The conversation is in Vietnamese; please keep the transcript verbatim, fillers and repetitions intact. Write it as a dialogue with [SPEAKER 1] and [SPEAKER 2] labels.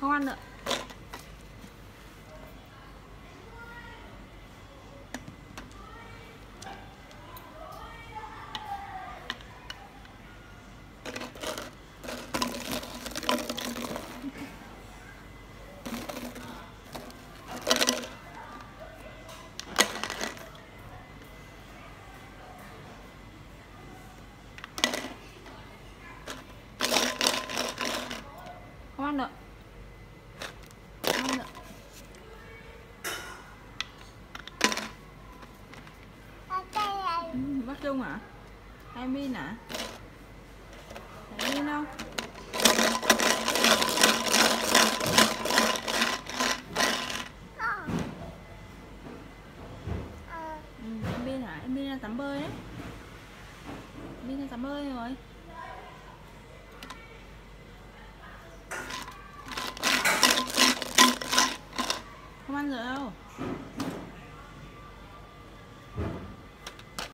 [SPEAKER 1] Không ăn nữa. Không ăn nữa. Không ăn nữa. Ừ, bác Dung hả? Hay Min hả? Hay Min không?